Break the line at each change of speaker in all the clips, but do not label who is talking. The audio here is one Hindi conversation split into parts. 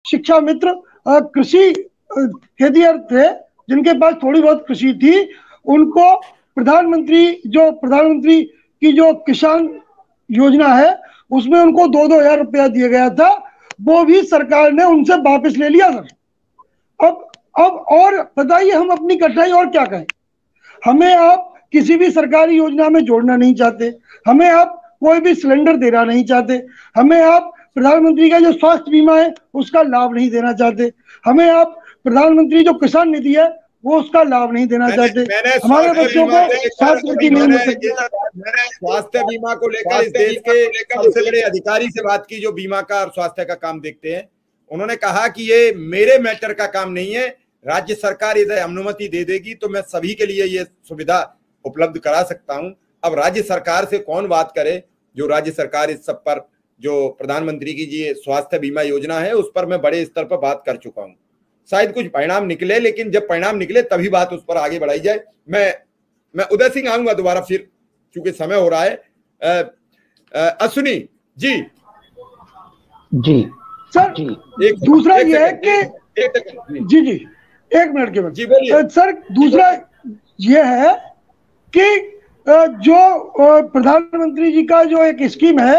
शिक्षा मित्र कृषि खेतिहर थे, जिनके पास थोड़ी बहुत कृषि थी, उनको प्रधानमंत्री की जो किसान योजना है उसमें उनको 2-2 हजार रुपया दिया गया था, वो भी सरकार ने उनसे वापस ले लिया सर। अब और बताइए, हम अपनी कठिनाई और क्या कहें। हमें आप किसी भी सरकारी योजना में जोड़ना नहीं चाहते, हमें आप कोई भी सिलेंडर देना नहीं चाहते, हमें आप प्रधानमंत्री का जो स्वास्थ्य बीमा है उसका लाभ नहीं देना चाहते, हमें आप प्रधानमंत्री जो किसान निधि है वो उसका लाभ नहीं देना चाहते,
मैंने
हमारे
स्वास्थ्य
बच्चों
बीमा
को
को लेकर
छात्रवृत्ति नहीं मिल सकती।
स्वास्थ्य बीमा को लेकर इस देश के सबसे बड़े अधिकारी से बात की जो बीमा का और स्वास्थ्य का काम देखते हैं। उन्होंने कहा कि ये मेरे मैटर का काम नहीं है, राज्य सरकार यदि अनुमति दे देगी तो मैं सभी के लिए ये सुविधा उपलब्ध करा सकता हूं। अब राज्य सरकार से कौन बात करे, जो राज्य सरकार इस सब पर, जो प्रधानमंत्री की जी स्वास्थ्य बीमा योजना है उस पर मैं बड़े स्तर पर बात कर चुका हूं। शायद कुछ परिणाम निकले, लेकिन जब परिणाम निकले तभी बात उस पर आगे बढ़ाई जाए। मैं उदय सिंह आऊंगा दोबारा फिर, क्योंकि समय हो रहा है। अश्विनी जी।
जी सर, दूसरा ये है कि जी जी एक मिनट के बाद
जी बोलिए
सर। दूसरा ये है कि जो प्रधानमंत्री जी का जो एक स्कीम है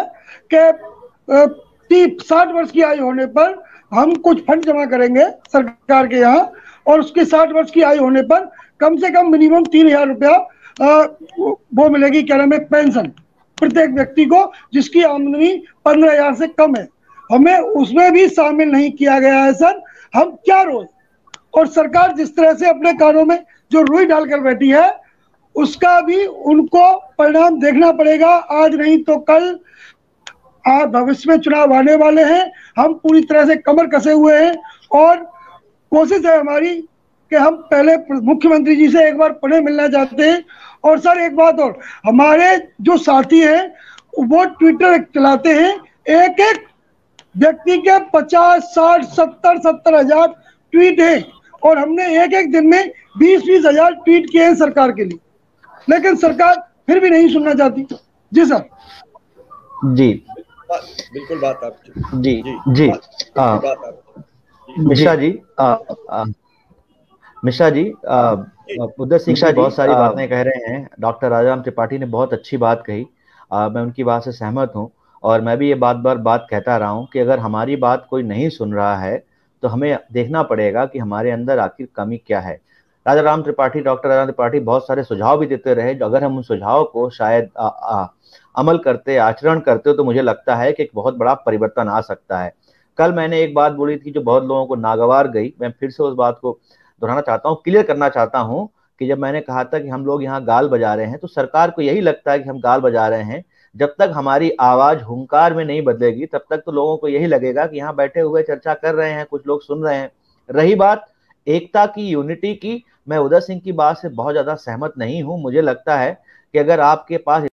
कि 60 वर्ष की आयु होने पर हम कुछ फंड जमा करेंगे सरकार के यहाँ, और उसके 60 वर्ष की आयु होने पर कम से कम मिनिमम 3,000 रुपया वो मिलेगी, क्या नाम है, पेंशन प्रत्येक व्यक्ति को जिसकी आमदनी 15,000 से कम है। हमें उसमें भी शामिल नहीं किया गया है सर। हम क्या रोए, और सरकार जिस तरह से अपने कानों में जो रुई डालकर बैठी है उसका भी उनको परिणाम देखना पड़ेगा। आज नहीं तो कल भविष्य में चुनाव आने वाले हैं। हम पूरी तरह से कमर कसे हुए हैं और कोशिश है हमारी कि हम पहले मुख्यमंत्री जी से एक बार पुणे मिलना चाहते हैं। और सर एक बात और, हमारे जो साथी हैं वो ट्विटर चलाते हैं, एक एक व्यक्ति के 50, 60, 70 हजार ट्वीट है, और हमने एक एक दिन में 20-20 हजार ट्वीट किए हैं सरकार के लिए, लेकिन सरकार फिर भी नहीं सुनना चाहती। जी सर।
जी
बिल्कुल बात आपकी।
जी जी मिश्रा जी उदय सिंह जी बहुत सारी बातें कह रहे हैं। डॉक्टर राजाराम त्रिपाठी ने बहुत अच्छी बात कही, मैं उनकी बात से सहमत हूं। और मैं भी ये बात कहता रहा हूं कि अगर हमारी बात कोई नहीं सुन रहा है तो हमें देखना पड़ेगा कि हमारे अंदर आखिर कमी क्या है। डॉक्टर राजाराम त्रिपाठी बहुत सारे सुझाव भी देते रहे, अगर हम उन सुझाव को शायद अमल करते, आचरण करते तो मुझे लगता है कि एक बहुत बड़ा परिवर्तन आ सकता है। कल मैंने एक बात बोली थी जो बहुत लोगों को नागवार गई, मैं फिर से उस बात को दोहराना चाहता हूँ, क्लियर करना चाहता हूँ कि जब मैंने कहा था कि हम लोग यहाँ गाल बजा रहे हैं तो सरकार को यही लगता है कि हम गाल बजा रहे हैं। जब तक हमारी आवाज हुंकार में नहीं बदलेगी तब तक तो लोगों को यही लगेगा कि यहाँ बैठे हुए चर्चा कर रहे हैं, कुछ लोग सुन रहे हैं। रही बात एकता की, यूनिटी की, मैं उदय सिंह की बात से बहुत ज्यादा सहमत नहीं हूँ। मुझे लगता है कि अगर आपके पास